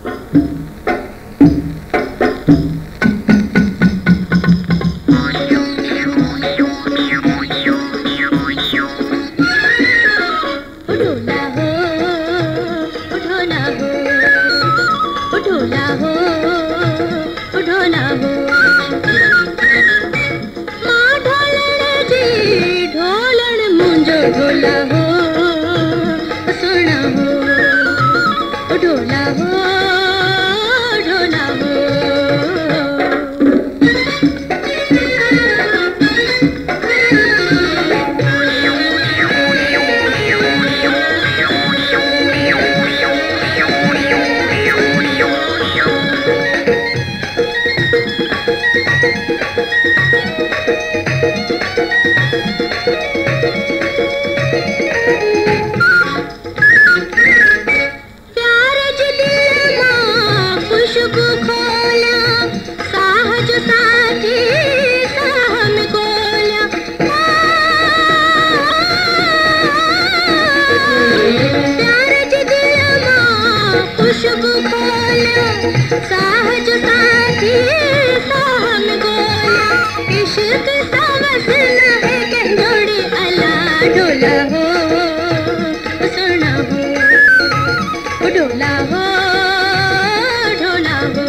ढोला हो सोना हो ढोला हो ढोला हो। साहज साथी साहम गोला इश्क समझ न है के जोड़ी अला ढोला हो सोना हो ढोला हो ढोला हो।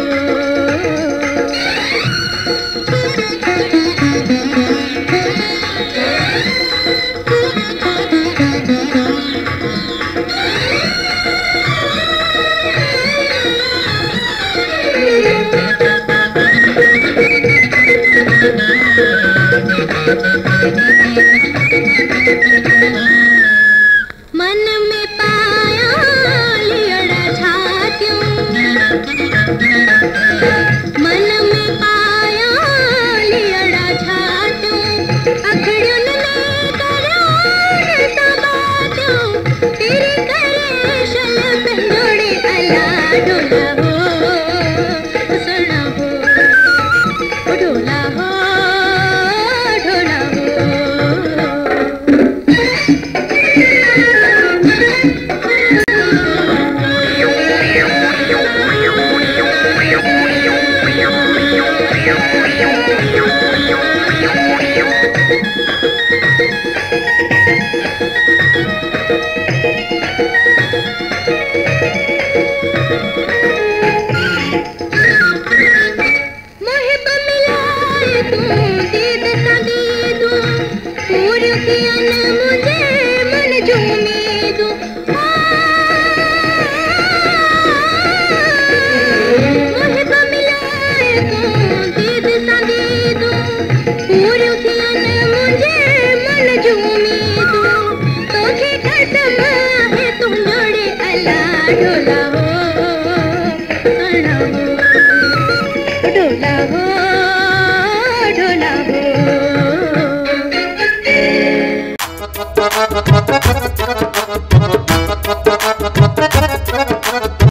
मन में पाया लियड़ा छात्यों मन में पाया लियड़ा छात्यों अखड़न ने करार तबात्यों तेरी करे शल पे जोड़े अला ढोला हो सोना हो ढोला हो ढोला हो। मुहिब मिलाए तू